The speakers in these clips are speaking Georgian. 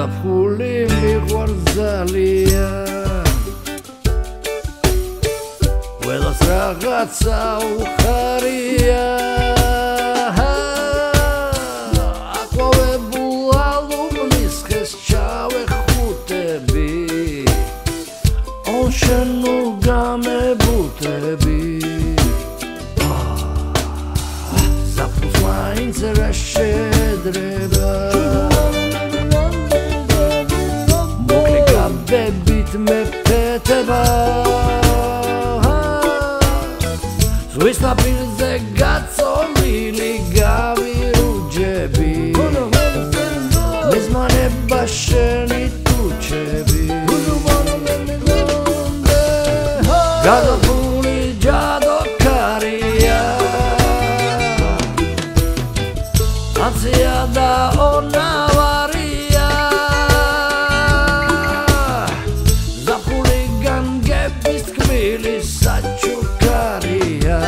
ზაფხული მიყვარს ძალიან ყველას რაღაცა უხარია აყვავებულ ალუბნის ხეს ჩავეხუტები შენ გამებუტები ზაფხულს მაინც რა შედრება მოკლე გაბებით მეფეთება ზღვის ნაპირზე გაწოლილი გავირუჯები მეზმანება შენი ტუჩები გადაფული ჯადოქარია აცია და ონავარია ზაფხული განგების თქმილი საჩუქარია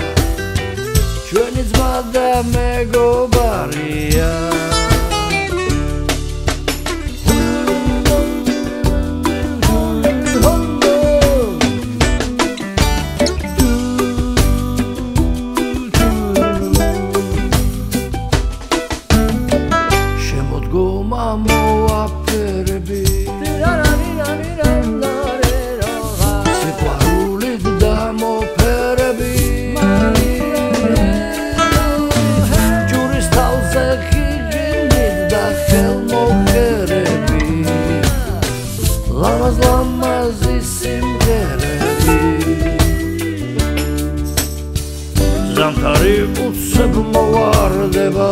ჩვენი ძმა და მეგობარია მოაფერები სიყვარულით დამოფერები ჯურის თავზე ხიჟინით და ხელმოხერები ლამაზ-ლამაზი სიმღერები ზამთარი უცებ მოვარდება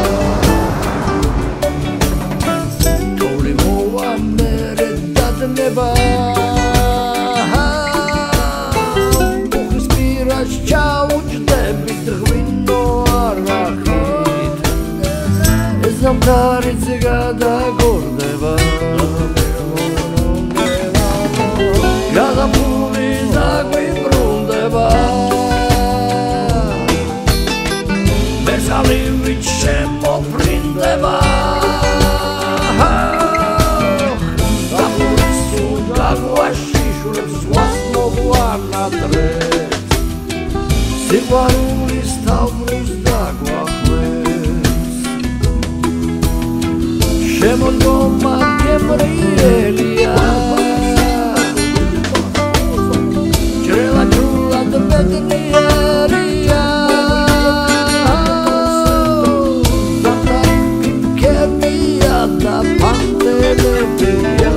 მუხის პირას ჩაუჯდებით ღვინო არახით ეს ზამთარიც გადაგორდება გადაფული დაგვიბრუნდება მესალივით შემოფრინდება სიყვარულის თავბრუს დაგვახლებს შემოდგომა გემრიელია ჭრელად ბედნიერია ზამთარი ფიქებია და ფანტელებია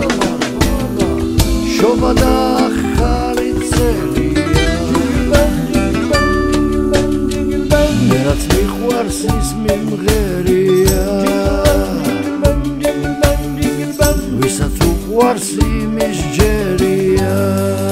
შობა და ახალი წელია რაც მიყვარს ის მიმღერია ვისაც უყვარს იმის ჯერია